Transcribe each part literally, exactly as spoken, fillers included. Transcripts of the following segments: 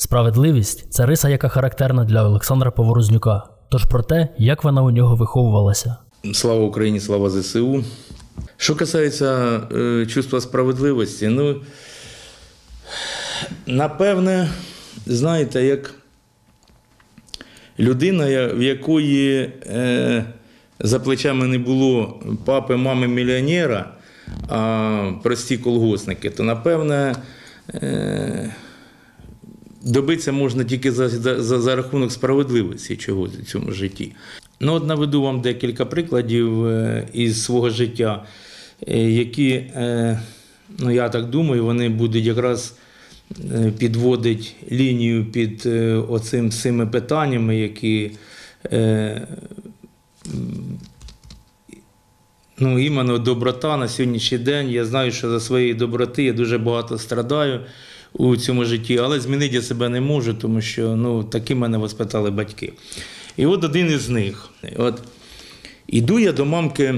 Справедливість – це риса, яка характерна для Олександра Поворознюка. Тож про те, як вона у нього виховувалася. Слава Україні, слава зе се у. Що касається е, чувства справедливості, ну, напевне, знаєте, як людина, в якої е, за плечами не було папи, мами, мільйонера, а прості колгосники, то, напевне, е, добитися можна тільки за, за, за рахунок справедливості чогось у цьому житті. Ну, от наведу вам декілька прикладів із свого життя, які, ну, я так думаю, вони будуть якраз підводити лінію під оцим цими питаннями, які, ну, іменно доброта на сьогоднішній день. Я знаю, що за своєї доброти я дуже багато страдаю у цьому житті, але змінити я себе не можу, тому що, ну, такі мене воспитали батьки. І от один із них. От, іду я до мамки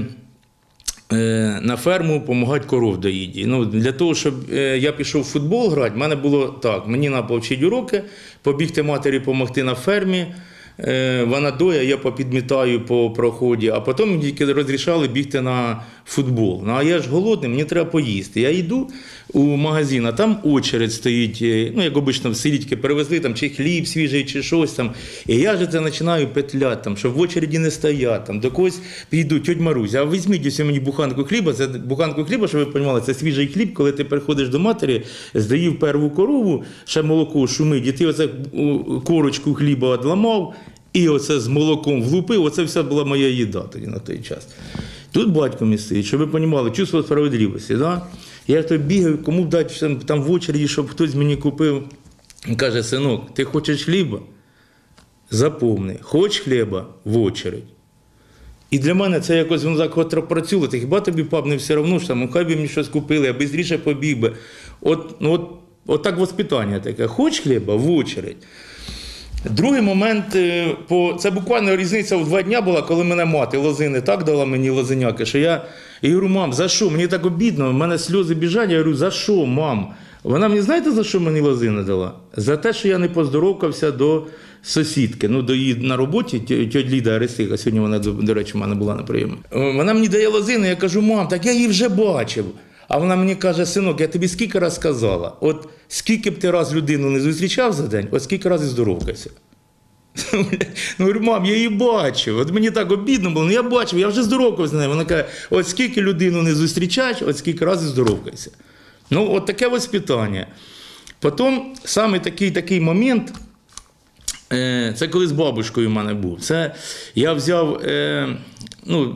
е, на ферму допомагати коров доїді. Ну, для того, щоб е, я пішов в футбол грати, в мене було так, мені треба повчити уроки, побігти матері допомогти на фермі, е, вона доя, я попідмітаю по проході, а потім мені тільки розрішали бігти на футбол. Ну, а я ж голодний, мені треба поїсти. Я йду у магазин, а там очередь стоїть, ну, як обично в селі, тільки перевезли там чи хліб свіжий, чи щось там. І я ж це починаю петляти, там, щоб в очереді не стояти, там, до когось піду, тьоть Марусь, а візьміть ось мені буханку хліба, це буханку хліба, щоб ви розуміли, це свіжий хліб, коли ти приходиш до матері, здаїв перву корову, ще молоко шумить, і ти оце корочку хліба одламав, і оце з молоком влупив, оце все була моя їда тоді на той час. Тут батько мій стоїть, щоб ви розуміли, чувство справедливості, да? Я то бігаю, кому дати там в очереді, щоб хтось мені купив. Він каже: синок, ти хочеш хліба? Запомни, хоч хліба – в очередь. І для мене це якось воно так працювало. Ти хіба тобі, пап, не все одно, що там, хай би мені щось купили, я швидше побіг би. От, ну, от, от так воспитання таке. Хоч хліба – в очередь. Другий момент, це буквально різниця в два дні була, коли мене мати лозини так дала мені лозиняки, що я, я говорю: мам, за що? Мені так обідно, в мене сльози біжать, я говорю: за що, мам? Вона мені, знаєте, за що мені лозини дала? За те, що я не поздоровкався до сусідки, ну, до її на роботі, тьоть Ліда Арестиха, сьогодні вона, до речі, в мене була на прийомі. Вона мені дає лозини, я кажу: мам, так я її вже бачив. А вона мені каже: синок, я тобі скільки раз сказала, от скільки б ти раз людину не зустрічав за день, от скільки раз і здоровкайся. Ну, говорю: мам, я її бачив, от мені так обідно було, ну я бачив, я вже здоровкався з нею. Вона каже: от скільки людину не зустрічаєш, от скільки раз і здоровкайся. Ну, от таке воспитання. Потім, саме такий, такий момент, е, це коли з бабушкою в мене був. Це я взяв, е, ну,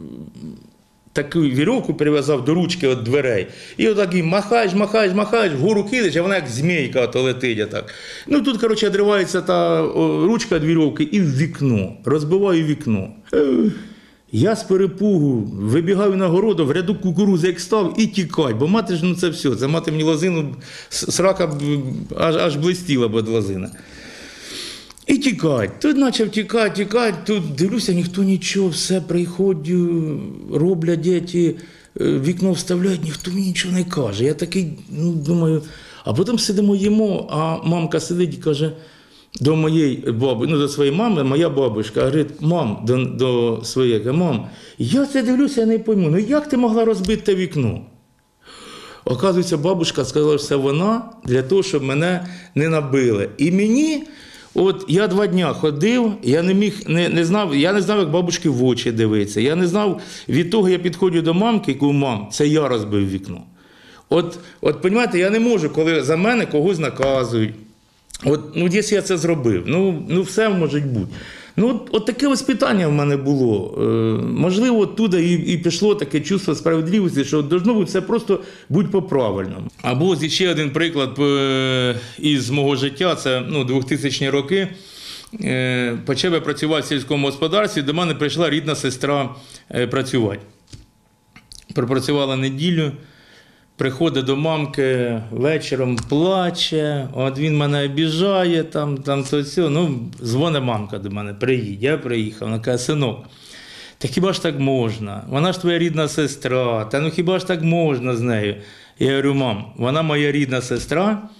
таку вірьовку перев'язав до ручки від дверей. І отак і махаєш, махаєш, махаєш, вгору кидаєш, а вона як змійка ото летить. Так. Ну тут, коротше, відривається та о, ручка від вірьовки і в вікно. Розбиваю вікно. Я з перепугу вибігаю на городу, в ряду кукурузи як став і тікать. Бо мати ж, ну це все, це мати мені лозину, срака аж, аж блистіла б від лозини. І тікать. Тут почав тікати, тікати, тут дивлюся, ніхто нічого, все приходять, роблять діти, вікно вставляють, ніхто мені нічого не каже. Я такий, ну, думаю, а потім сидимо їмо, а мамка сидить і каже до моєї баби, ну, до своєї мами, моя бабушка, говорить: мам, до, до своєї, каже: мам, я це дивлюся, я не пойму, ну як ти могла розбити те вікно? Оказується, бабушка сказала, що це вона для того, щоб мене не набили. І мені... От я два дні ходив, я не міг, не, не знав, я не знав, як бабушки в очі дивитися. Я не знав, від того я підходжу до мамки і кажу: мам, це я розбив вікно. От, от, розумієте, я не можу, коли за мене когось наказують. От, ну, якщо я це зробив, ну, ну все може бути. Ну, от, от таке ось питання в мене було. Е, можливо, оттуда і, і пішло таке чувство справедливості, що должно бути все просто бути по-правильному. Або ось ще один приклад е, із мого життя, це, ну, двохтисячні роки. Е, почав я працювати в сільському господарстві, до мене прийшла рідна сестра е, працювати. Пропрацювала неділю. Приходить до мамки вечором, плаче, от він мене обіжає, там, там то все. Ну, дзвонить мамка до мене: приїдь. Я приїхав. Вона каже: синок, та хіба ж так можна? Вона ж твоя рідна сестра, та ну хіба ж так можна з нею? Я говорю: мам, вона моя рідна сестра,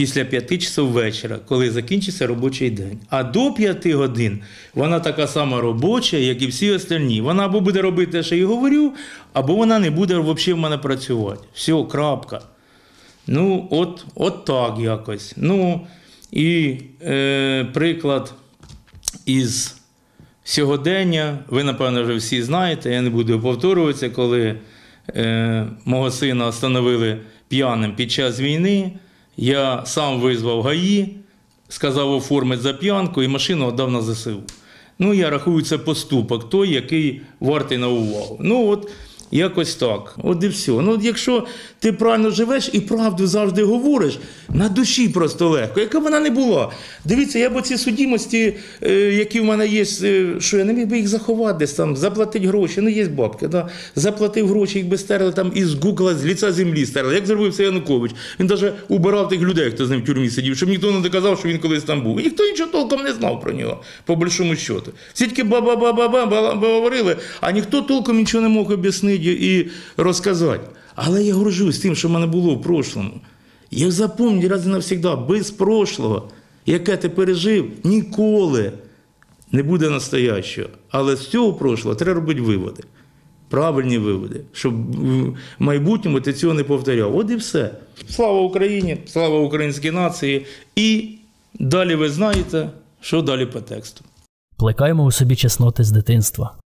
після п'яти часов вечора, коли закінчиться робочий день. А до п'яти годин вона така сама робоча, як і всі остальні. Вона або буде робити те, що я говорю, або вона не буде взагалі в мене працювати. Все, крапка. Ну, от, от так якось. Ну, і е, приклад із сьогодення, ви, напевно, вже всі знаєте, я не буду повторюватися, коли е, мого сина встановили п'яним під час війни, я сам визвав ГАІ, сказав оформити за п'янку і машину віддав на ЗСУ. Ну, я рахую, це поступок той, який вартий на увагу. Ну, от, якось так. От і все. Ну, от якщо ти правильно живеш і правду завжди говориш, на душі просто легко. Яка б вона не була. Дивіться, я б оці судимості, е, які в мене є, е, що я не міг би їх заховати десь там, заплатити гроші. Ну, є бабки, да? Заплатив гроші, їх би стерли там із Гугла, з ліця землі стерли. Як зробив це Янукович? Він навіть убирав тих людей, хто з ним в тюрмі сидів, щоб ніхто не доказав, що він колись там був. І ніхто нічого толком не знав про нього, по большому счету. Всі тільки ба-ба-ба-ба-ба говорили, а ніхто толком нічого не мог об'яснити і розказати. Але я горжусь тим, що в мене було в прошлому. Я запам'ятаю раз і навсегда, без прошлого, яке ти пережив, ніколи не буде настоящого. Але з цього прошлого треба робити виводи. Правильні виводи, щоб в майбутньому ти цього не повторяв. От і все. Слава Україні, слава українській нації. І далі ви знаєте, що далі по тексту. Плекаємо у собі чесноти з дитинства.